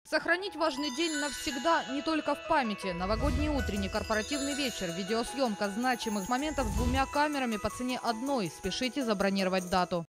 Сохранить важный день навсегда не только в памяти. Новогодний утренний корпоративный вечер, видеосъемка значимых моментов с 2 камерами по цене одной. Спешите забронировать дату.